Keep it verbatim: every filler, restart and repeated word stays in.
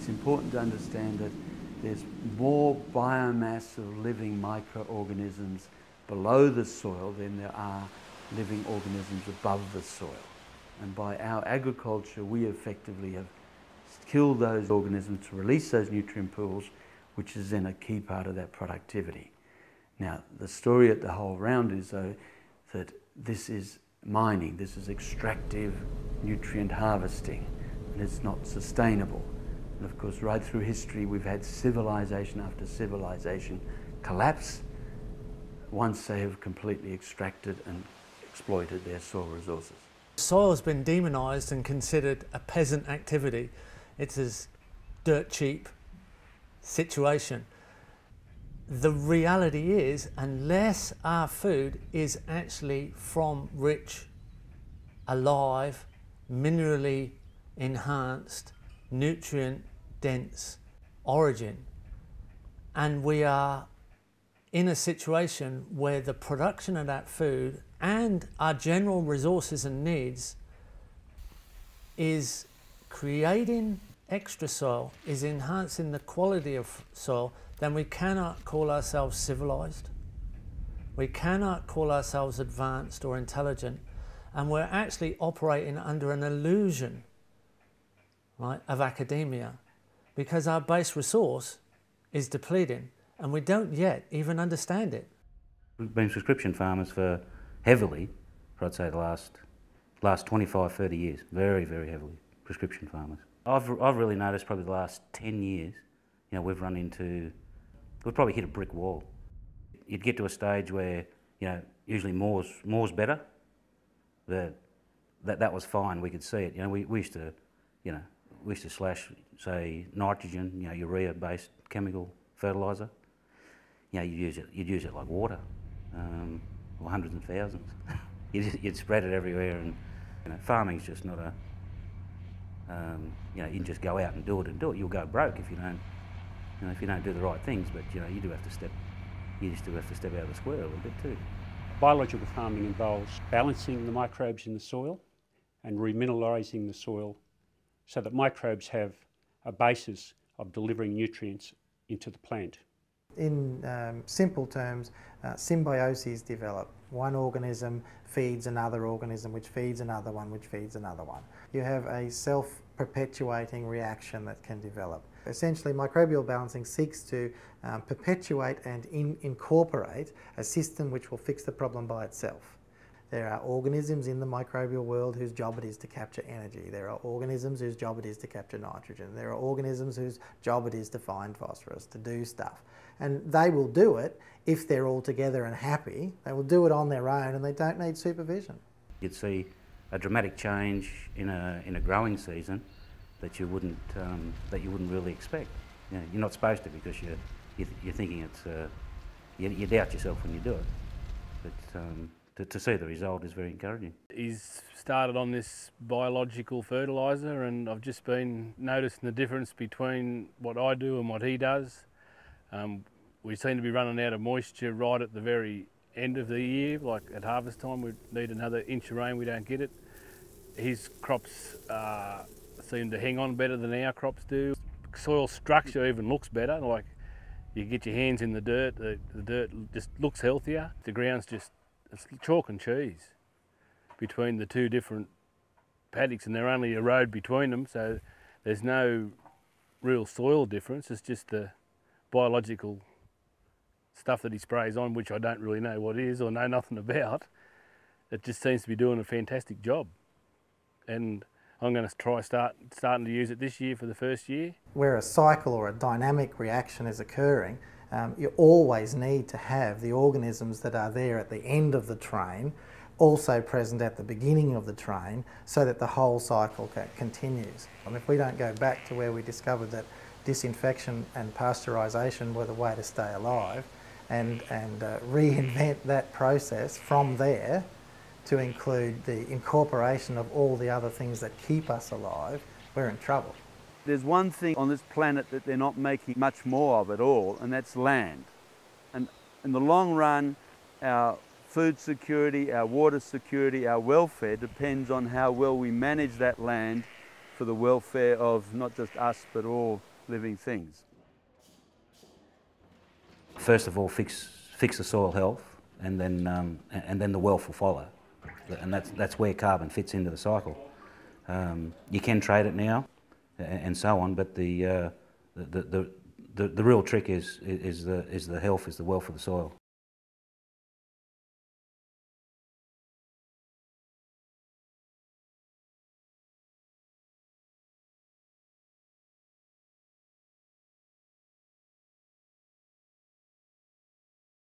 It's important to understand that there's more biomass of living microorganisms below the soil than there are living organisms above the soil. And by our agriculture, we effectively have killed those organisms to release those nutrient pools, which is then a key part of that productivity. Now, the story at the whole round is though that this is mining, this is extractive nutrient harvesting, and it's not sustainable. And of course, right through history, we've had civilization after civilization collapse once they have completely extracted and exploited their soil resources. Soil has been demonised and considered a peasant activity. It's a dirt cheap situation. The reality is, unless our food is actually from rich, alive, minerally enhanced, nutrient dense origin, and we are in a situation where the production of that food and our general resources and needs is creating extra soil, is enhancing the quality of soil, then we cannot call ourselves civilized. We cannot call ourselves advanced or intelligent, and we're actually operating under an illusion, right, of academia, because our base resource is depleting and we don't yet even understand it. We've been prescription farmers for heavily, for I'd say the last, last twenty-five, thirty years, very, very heavily prescription farmers. I've, I've really noticed probably the last ten years, you know, we've run into, we've probably hit a brick wall. You'd get to a stage where, you know, usually more's, more's better. The, that, that was fine, we could see it. You know, we, we used to, you know, we used to slash, say, nitrogen, you know, urea-based chemical fertiliser. You know, you'd use it, you'd use it like water, um, or hundreds and thousands. you'd, you'd spread it everywhere, and you know, farming's just not a, um, you know, you can just go out and do it and do it. You'll go broke if you don't, you know, if you don't do the right things. But you know, you do have to step, you just do have to step out of the square a little bit too. Biological farming involves balancing the microbes in the soil and remineralising the soil so that microbes have a basis of delivering nutrients into the plant. In um, simple terms, uh, symbioses develop. One organism feeds another organism, which feeds another one, which feeds another one. You have a self-perpetuating reaction that can develop. Essentially, microbial balancing seeks to um, perpetuate and in incorporate a system which will fix the problem by itself. There are organisms in the microbial world whose job it is to capture energy. There are organisms whose job it is to capture nitrogen. There are organisms whose job it is to find phosphorus, to do stuff. And they will do it if they're all together and happy. They will do it on their own and they don't need supervision. You'd see a dramatic change in a, in a growing season that you wouldn't, um, that you wouldn't really expect. You know, you're not supposed to, because you're, you're, you're thinking it's, uh, you, you doubt yourself when you do it. But, um, To, to see the result is very encouraging. He's started on this biological fertiliser, and I've just been noticing the difference between what I do and what he does. Um, we seem to be running out of moisture right at the very end of the year, like at harvest time we need another inch of rain, we don't get it. His crops uh, seem to hang on better than our crops do. Soil structure even looks better, like you get your hands in the dirt, the, the dirt just looks healthier. The ground's just, it's chalk and cheese between the two different paddocks, and they're only a road between them, so there's no real soil difference. It's just the biological stuff that he sprays on, which I don't really know what it is or know nothing about. It just seems to be doing a fantastic job, and I'm going to try start starting to use it this year for the first year. Where a cycle or a dynamic reaction is occurring, Um, you always need to have the organisms that are there at the end of the train also present at the beginning of the train, so that the whole cycle continues. And if we don't go back to where we discovered that disinfection and pasteurisation were the way to stay alive, and, and uh, reinvent that process from there to include the incorporation of all the other things that keep us alive, we're in trouble. There's one thing on this planet that they're not making much more of at all, and that's land. And in the long run, our food security, our water security, our welfare depends on how well we manage that land for the welfare of not just us, but all living things. First of all, fix, fix the soil health, and then, um, and then the wealth will follow. And that's, that's where carbon fits into the cycle. Um, you can trade it now, and so on, but the, uh, the, the, the, the real trick is, is, the, is the health, is the wealth of the soil.